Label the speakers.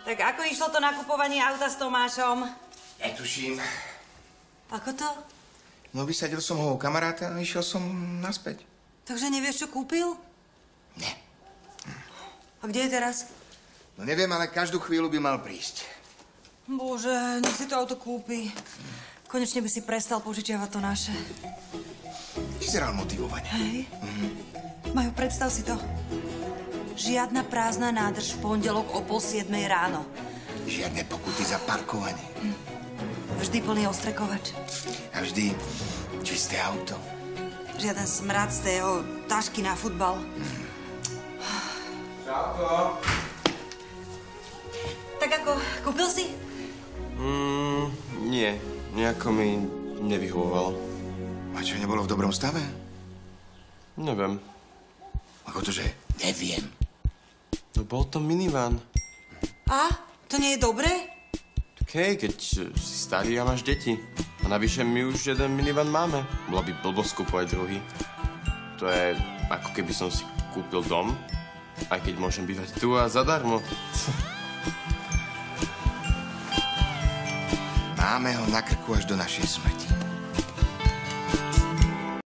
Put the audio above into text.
Speaker 1: Tak ako išlo to nakupovanie auta s Tomášom?
Speaker 2: Netuším.
Speaker 1: Ako to?
Speaker 2: No, vysadil som ho u kamaráta a išiel som naspäť.
Speaker 1: Takže nevieš, čo kúpil?
Speaker 2: Nie.
Speaker 1: A kde je teraz?
Speaker 2: No neviem, ale každú chvíľu by mal prísť.
Speaker 1: Bože, nech si to auto kúpi. Konečne by si prestal požičiavať to naše.
Speaker 2: Vyzeral motivovane.
Speaker 1: Hej. Majú, predstav si to. Žiadna prázdna nádrž v pondelok o 6:30 ráno.
Speaker 2: Žiadne pokuty za parkovanie.
Speaker 1: Vždy plný ostrekovač.
Speaker 2: A vždy čisté auto.
Speaker 1: Žiaden smrad z tého tašky na futbal.
Speaker 2: Čauko.
Speaker 1: Tak ako, kúpil si?
Speaker 3: Nie. Nejako mi nevyhovoval.
Speaker 2: A čo, nebolo v dobrom stave?
Speaker 3: Neviem.
Speaker 2: Ako to, že neviem?
Speaker 3: No bol to minivan.
Speaker 1: A? To nie je dobré?
Speaker 3: Hej, keď si starý a máš deti. A navyše my už jeden minivan máme. Bola by blbosť kúpovať druhý. To je ako keby som si kúpil dom, aj keď môžem bývať tu a zadarmo.
Speaker 2: Máme ho na krku až do našej smrti.